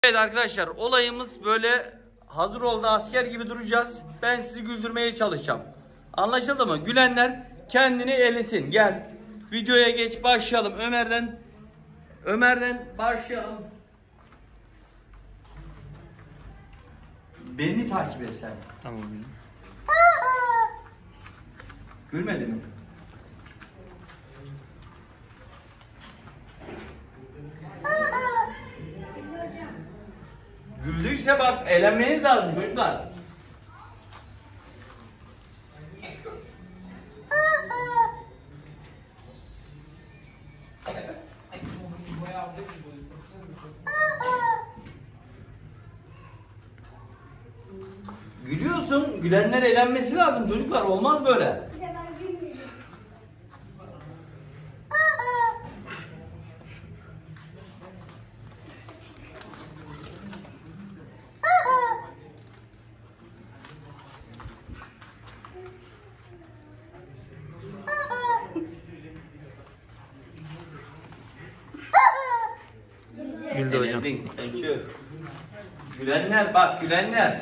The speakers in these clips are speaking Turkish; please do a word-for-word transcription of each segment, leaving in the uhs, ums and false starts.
Evet arkadaşlar, olayımız böyle hazır oldu, asker gibi duracağız. Ben sizi güldürmeye çalışacağım. Anlaşıldı mı? Gülenler kendini elesin. Gel. Videoya geç, başlayalım. Ömer'den Ömer'den başlayalım. Beni takip et sen. Tamam. Gülmedi mi? Güldüyse bak, eğlenmeniz lazım çocuklar. Gülüyorsun, gülenler eğlenmesi lazım çocuklar, olmaz böyle. Güldü hocam. Gülenler bak, gülenler.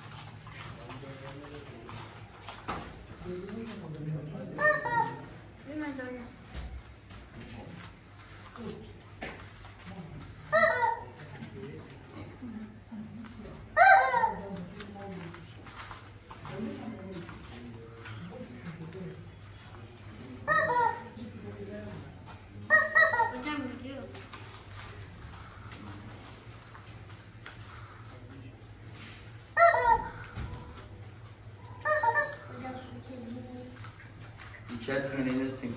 İçersin, eğlenirsin.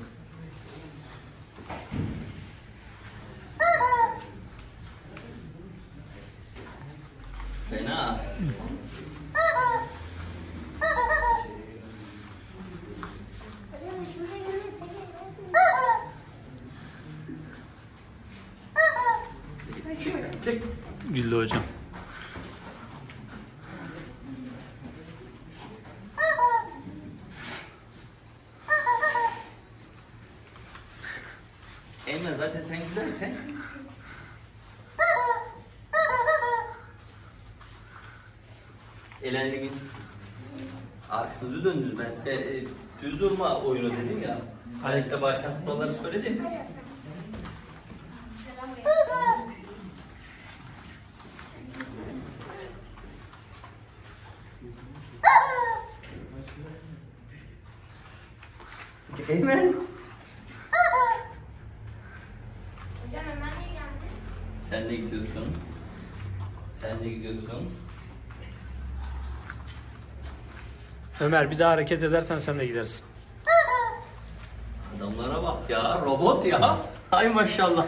Fena. Çık. Güldü hocam. Emre zaten sen gülersen elendiniz. Arkanızı döndünüz. Ben size e, düz durma oyunu dedim ya. Ben size baştan futbolları söyledim. Eymen. Sen de gidiyorsun. Sen de gidiyorsun. Ömer bir daha hareket edersen sen de gidersin. Adamlara bak ya, robot ya. Hay maşallah.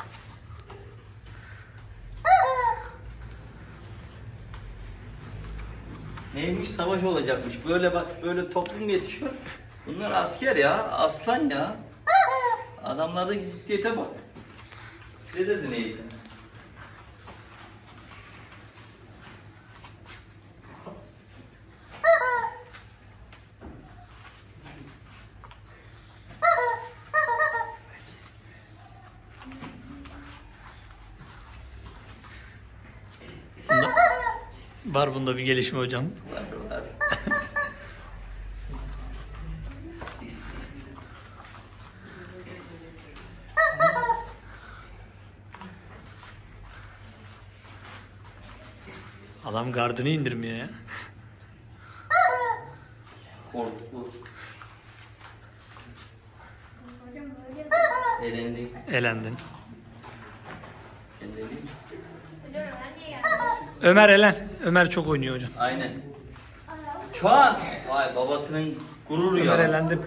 Neymiş, savaş olacakmış. Böyle bak, böyle toplum yetişiyor. Bunlar asker ya, aslan ya. Adamlarda ciddiyete bak. Ne dedi neydi? Var bunda bir gelişme hocam. Var var. Adam gardını indirmiyor ya. Korktu. Elendin. Elendin. Sen de değil. Ömer elen. Ömer çok oynuyor hocam. Aynen. Şu an vay babasının gururu ya. Ömer elendim.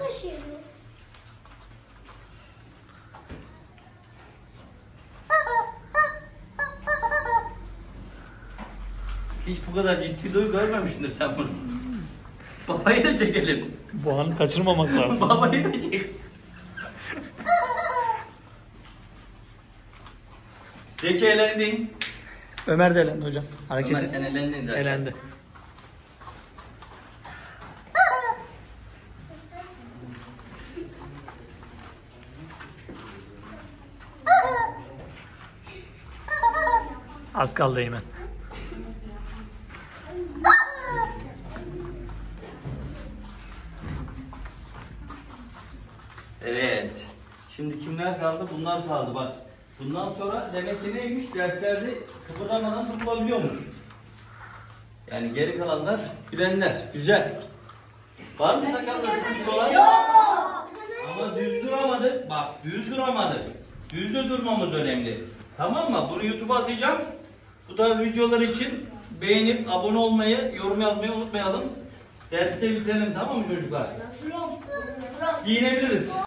Hiç bu kadar ciddi duygu görmemişsindir sen bunu. Babayı da çekelim. Bu anı kaçırmamak lazım. Babayı da çek. Zeki elendin. Ömer de elendi hocam. Hareketi. Ömer sen elendin zaten. Elendi. Az kaldı Eymen. Evet. Şimdi kimler kaldı? Bunlar kaldı bak. Bundan sonra demek ki neymiş? Derslerde kıpırdamadan tutulabiliyormuş. Yani geri kalanlar bilenler. Güzel. Var mı sakalda sıkıntı olan? Ama düz duramadık. Bak düz duramadık. Düzde durmamız önemli. Tamam mı? Bunu YouTube'a atacağım. Bu tarz videolar için beğenip abone olmayı, yorum yazmayı unutmayalım. Dersi de bitirelim, tamam mı çocuklar? Giyinebiliriz.